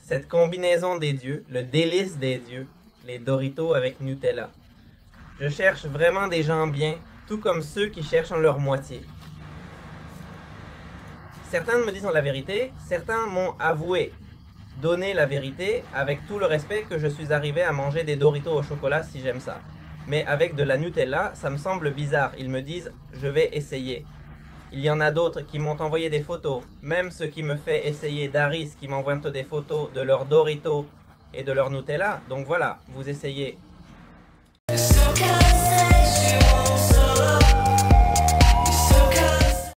cette combinaison des dieux, le délice des dieux, les Doritos avec Nutella. Je cherche vraiment des gens bien, tout comme ceux qui cherchent en leur moitié. Certains me disent la vérité, certains m'ont avoué donner la vérité avec tout le respect que je suis arrivé à manger des Doritos au chocolat si j'aime ça. Mais avec de la Nutella, ça me semble bizarre. Ils me disent, je vais essayer. Il y en a d'autres qui m'ont envoyé des photos, même ceux qui me fait essayer Daris qui m'envoient des photos de leurs Doritos et de leur Nutella. Donc voilà, vous essayez.